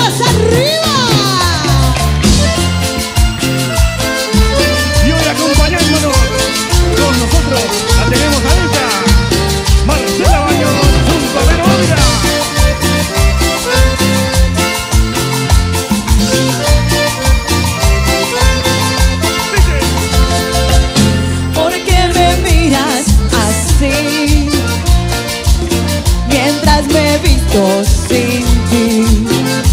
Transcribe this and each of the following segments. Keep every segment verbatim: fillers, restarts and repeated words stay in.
¡Manos arriba! Y hoy acompañándonos con nosotros la tenemos a ella, Marcela Baños, junto a Verónica. ¿Por qué me miras así mientras me he visto sin ti?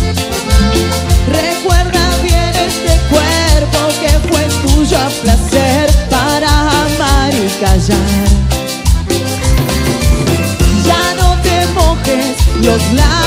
Recuerda bien este cuerpo que fue tuyo a placer para amar y callar. Ya no te mojes los labios